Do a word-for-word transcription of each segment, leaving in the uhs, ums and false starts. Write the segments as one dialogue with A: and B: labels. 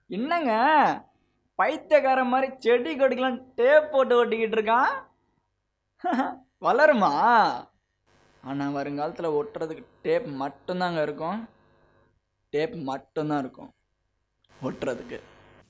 A: என்னங்க பைத்தியக்கார மாதிரி செடி கொடிக்கெல்லாம் டேப் போட்டு ஒட்டிக்கிட்டு இருக்கான். வளருமா? ஆனால் வருங்காலத்தில் ஒட்டுறதுக்கு டேப் மட்டும்தாங்க இருக்கும். டேப் மட்டும்தான் இருக்கும் ஒட்டுறதுக்கு.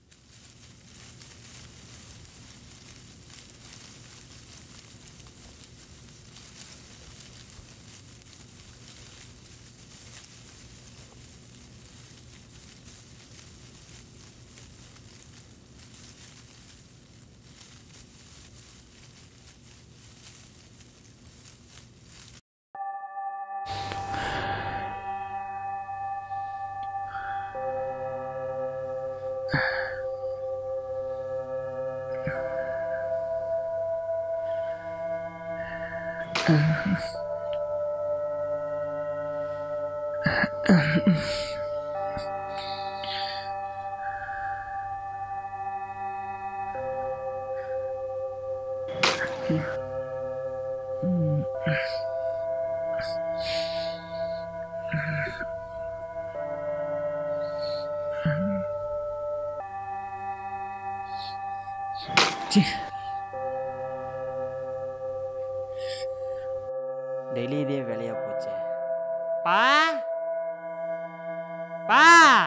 B: டெய்லி இதே வேலையா போச்சு. பா பா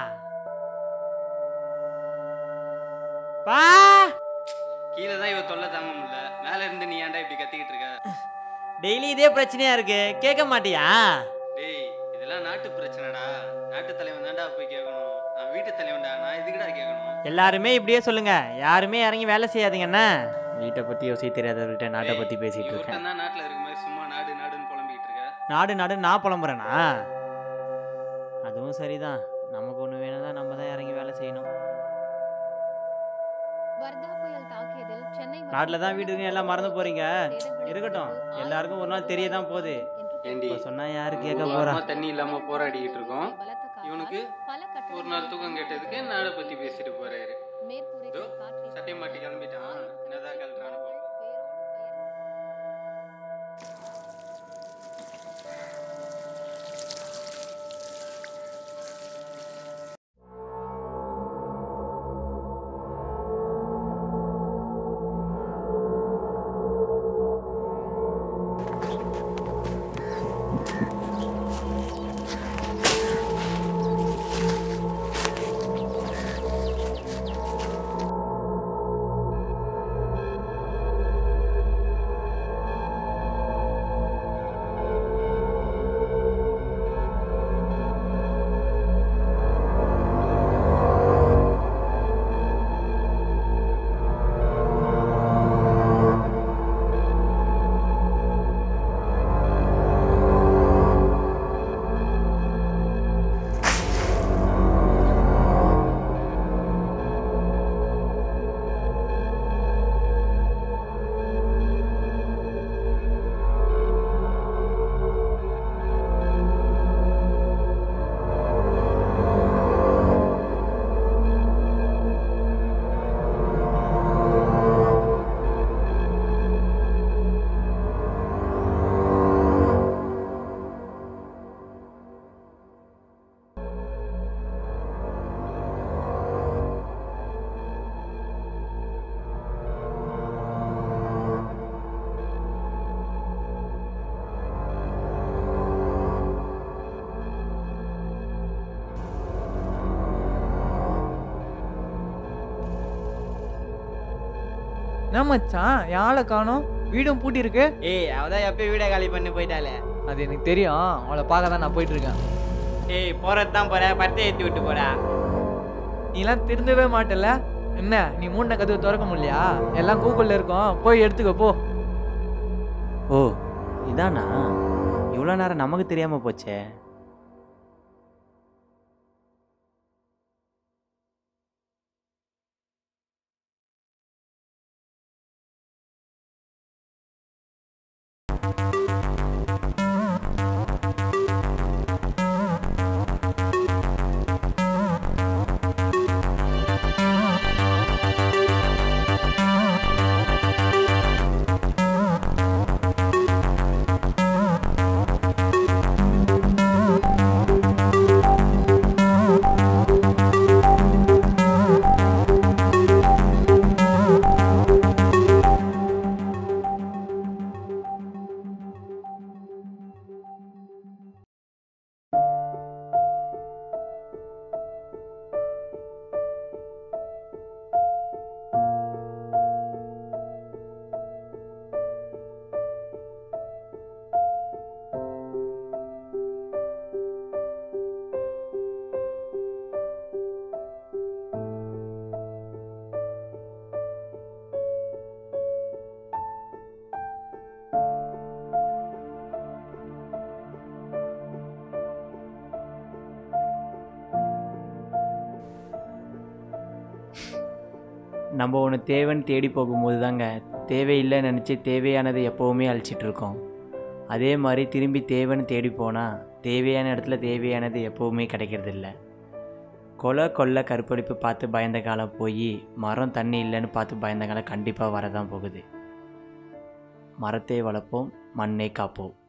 B: பா
C: கீழே தான் இவ தொல்லை தாங்க முடியல. மேல இருந்து நீ ஏன்டா இப்படி கத்திக்கிட்டு இருக்க?
B: டெய்லி இதே பிரச்சனையா இருக்கு, கேட்க மாட்டியா?
C: டேய், இதெல்லாம் நாட்டு பிரச்சனைடா. நாட்டு தலைவன் தான்டா போய் கேட்கணும். நான் வீட்டு தலைவன்டா, நான் எதுக்குடா கேட்கணும்?
B: எல்லாருமே இப்படியே சொல்லுங்க, யாருமே இறங்கி வேலை செய்யாதீங்கண்ணா. வீட்டை பத்தி யோசிக்க தெரியாதவர்கிட்ட நாட்டை பத்தி பேசிட்டு இருக்கேன்.
C: தான் நாட்டில் இருக்க மாதிரி சும்மா நாடு நாடுன்னு புலம்பிக்கிட்டு இருக்க.
B: நாடு நாடு நான் புலம்புறேனா? அதுவும் சரிதான். நமக்கு ஒன்று வேணும்னா நம்ம தான் இறங்கி வேலை செய்யணும். நாட்டில் தான் வீடு எல்லாம் மறந்து போறீங்க. இருக்கட்டும், எல்லாருக்கும் ஒரு நாள் தெரியதான் போகுது. சொன்னா யாரு கேட்க போறா?
C: தண்ணி இல்லாம போராடிக்கிட்டு இருக்கோம். இவனுக்கு ஒரு நாள் தூக்கம் கேட்டதுக்கு நாடை பத்தி பேசிட்டு போறாரு. சட்டை மாட்டி கிளம்பிட்டான். என்னதான் கல்றான
A: என்ன மச்சான் யாழை காணோம்? வீடும் பூட்டி இருக்கு.
B: ஏய், அவதான் எப்பயும் வீடை காலி பண்ணி போயிட்டாலே.
A: அது எனக்கு தெரியும். அவளை பார்க்க தான் நான் போயிட்டு இருக்கேன்.
B: ஏய், போறது தான் போற, பட்டை ஏற்றி விட்டு போற.
A: நீலாம் திருந்தவே மாட்டல. என்ன நீ மூணு கதவு திறக்க முடியலையா? எல்லாம் கூகுளில் இருக்கும், போய் எடுத்துக்க போ.
B: ஓ, இதானா? இவ்வளோ நேரம் நமக்கு தெரியாம போச்சே. நம்ம ஒன்று தேவைன்னு தேடி போகும்போது தாங்க தேவையில்லைன்னு நினச்சி தேவையானது எப்போவுமே அழிச்சிட்ருக்கோம். அதே மாதிரி திரும்பி தேவைன்னு தேடி போனால் தேவையான இடத்துல தேவையானது எப்போவுமே கிடைக்கிறதில்ல. கொலை கொள்ளை கற்பழிப்பு பார்த்து பயந்த காலம் போய் மரம் தண்ணி இல்லைன்னு பார்த்து பயந்த காலம் கண்டிப்பாக வரதான் போகுது. மரத்தை வளர்ப்போம், மண்ணை காப்போம்.